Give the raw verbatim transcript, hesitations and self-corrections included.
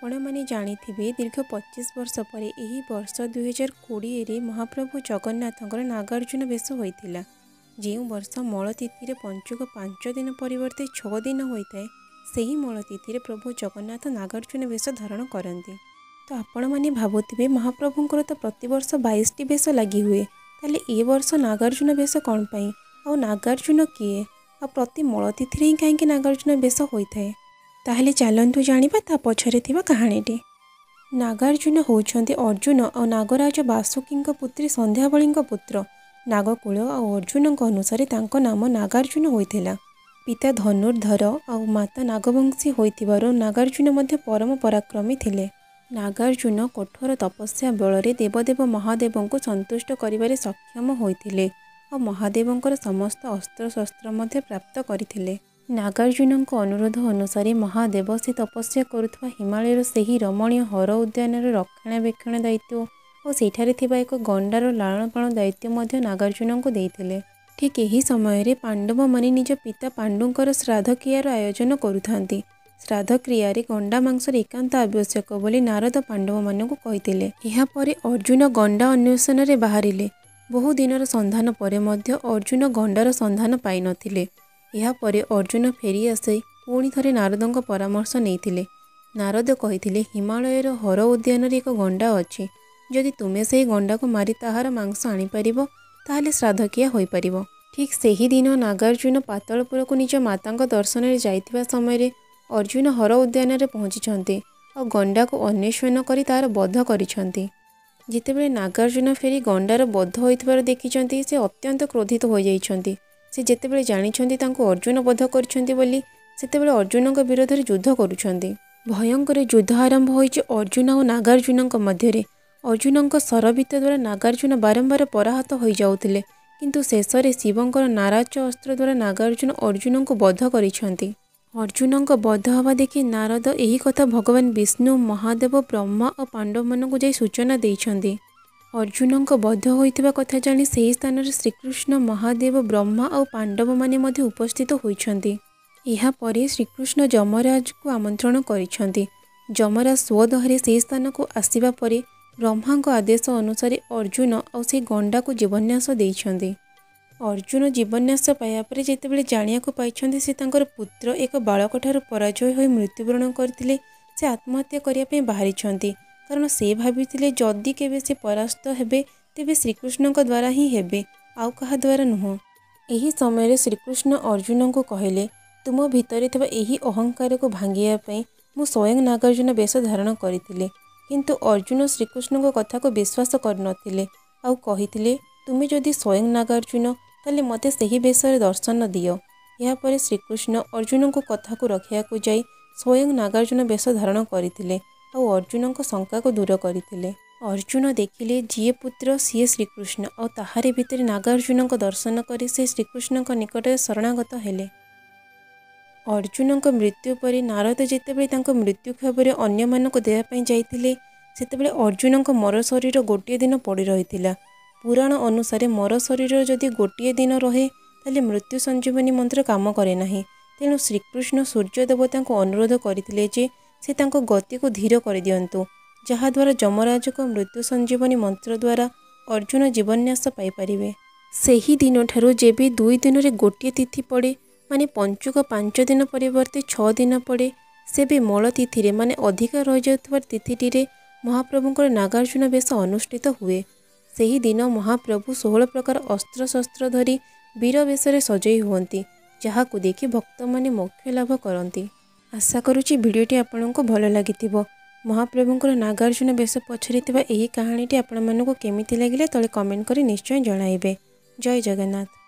आपण मैंने जानिथिबे दीर्घ पच्चीस वर्ष पर यही वर्ष दुई हजार कोड़े महाप्रभु जगन्नाथंकर नागार्जुन बेश होता जो वर्ष मलतिथि पंचुक पांच दिन परिवर्ते छः दिन होता है सही मलतिथि प्रभु जगन्नाथ नागार्जुन बेश धारण करते। तो आपण मैंने भावुवे महाप्रभुंर तो प्रतिवर्ष बाईस टी बेश लगी हुए ताले ए वर्ष नागार्जुन बेश कौन पाई आ नागार्जुन किए आ प्रति मलतिथि ही कहीं नागार्जुन बेश होता है ताहले चलतु जानिबा ता पछरे थिबा कहानीटी। नागार्जुन होउछन्ति अर्जुन और नागराज वासुकी पुत्री संध्यावली पुत्र। नागकुल और अर्जुन अनुसार तांको नाम नागार्जुन होइथिला। पिता धनुर्धर और माता नागवंशी होइथिबारु नागार्जुन मध्य परम पराक्रमी थिले। नागार्जुन कठोर तपस्या बल देवदेव महादेव को संतुष्ट करिबारे सक्षम होइथिले और महादेवंकर समस्त अस्त्र शस्त्र मध्य प्राप्त करथिले। नागार्जुन अनुरोध अनुसार महादेव से तपस्या करुवा हिमालयर से ही रमणीय हर उद्यान रक्षणाबेक्षण दायित्व और सेठारे थिबा एक गंडार लालन पालन दायित्व नागार्जुन को देइथिले। ठीक यही समय पांडव माने निज पिता पांडुंकर श्राद्ध क्रियार आयोजन करुथांती। श्राद्ध क्रिया गंडा मांसर एकांत आवश्यक बोली नारद पांडव मानक कहिथिले। एहा परे अर्जुन गंडा अन्वेषण रे बाहरिले। बहु दिनर संधान परे मध्य अर्जुन गंडार संधान पाई नथिले। या परे अर्जुन फेरी आसे पुणी थरे नारदंक परामर्श नेइथिले। नारद कहिथिले हिमालयर हर उद्यान एक गंडा अच्छी जदि तुम्हें से गंडा को मारी ताहार मांस आनीपर ताहले श्राद्ध क्रिया होई परिबो। ठीक सही दिन नागार्जुन पातालपुर को निज माता दर्शन में जाइथिबा समय अर्जुन हर उद्यान रे पहुंची और गंडा को अन्वेषण करी तार बध करिसंती। जितेबेले नागार्जुन फेरी गंडार बध होइथिबार देखिसंती से अत्यंत क्रोधित हो जाइसंती। से जेतेबेले जानिछंती तांको अर्जुन बध करछंती बोली सेतेबेले अर्जुनक विरोध में युद्ध करुछंती। भयंकर युद्ध आरंभ होइछि अर्जुन और नागार्जुनक मध्यरे। अर्जुनक शरभित द्वारा नागार्जुन बारंबार पराहत हो जाउथिले किंतु शेषरे शिवंकर नाराज अस्त्र द्वारा नागार्जुन अर्जुन को बध करिछंती। अर्जुनक बध हवा देखि नारद एही कथा भगवान विष्णु महादेव ब्रह्मा और पांडव मानक जाई सूचना देइछंती। अर्जुनक बध होइथिबा कथा जानी सेही स्थान श्रीकृष्ण महादेव ब्रह्मा और पांडव माने मध्य उपस्थित होइछंती। एहा परे श्रीकृष्ण जमराज को आमंत्रण करिछंती। जमराज स्वदहरे सेही स्थान को आसिबा परे ब्रह्मा को आदेश अनुसार अर्जुन और से गंडा को जीवन्यास देइछंती। अर्जुन जीवन्यास पाया परे जेतेबेले जानिया को पाइछंती से तांकर पुत्र एक बालक ठारू पराजय होई मृत्युवरण करथिले से आत्महत्या करिया पे बाहरिछंती। कारण से भाविथिले जदि केबे से परास्त हेबे तेबे श्रीकृष्ण द्वारा ही हेबे आउ कहा द्वारा नुह। एही समय श्रीकृष्ण अर्जुन को कहले तुम भितर थिबा एही अहंकार को भांगिया पई मु स्वयं नागार्जुन बेश धारण करथिले किंतु अर्जुन श्रीकृष्ण को कथा को विश्वास करनथिले आउ कहिथिले तुमे जदि स्वयं नागार्जुन ताले मते सही बेशरे दर्शन दियो। या परे श्रीकृष्ण अर्जुन को कथा को रखिया को जाई स्वयं नागार्जुन बेश धारण करथिले और अर्जुन को शंका को दूर करथिले। अर्जुन देखिले जीए पुत्र सीए श्रीकृष्ण और ताहारे भितर नागार्जुन को दर्शन करी से श्रीकृष्ण निकट शरणागत हेले। अर्जुन मृत्यु पर नारद जेतेबेले तांको मृत्यु खबर अन्य मानक देवा पई जाइथिले सेतेबेले अर्जुन मर शरीर गोटे दिन पड़ी रहिथिला। पुराण अनुसार मर शरीर जदि गोटे दिन रहे ताले मृत्यु संजीवनी मंत्र काम करे नाही। तेणु श्रीकृष्ण सूर्य देवता को अनुरोध करथिले जे से तांको गति को धीर कर दियंतु जहा द्वारा जमराज को मृत्यु संजीवनी मंत्र द्वारा अर्जुन जीवन्यास पाई परिवे। सेही दिन ठारू जेबे दुई दिन रे गोटे तिथि पड़े माने पंचुक पांच दिन परिवर्ते छः दिन पड़े सेबे मल तिथि माने अधिक रही जाउथबा तिथिटी महाप्रभुंकर नागार्जुन बेश अनुष्ठित हुए। सेही दिन महाप्रभु सोलह प्रकार अस्त्र शस्त्र धरी वीर बेशरे सजई हुअंती जहाकु देखि भक्त माने मोक्ष लाभ करती। आशा करुच्ची भिडियोटी आपको भल लगी। महाप्रभुंकर नागार्जुन बेश पछरे थिबा एही कहानीटी आपण मानकु केमिति लागिला तले कमेंट करी निश्चय जणाइबे। जय जगन्नाथ।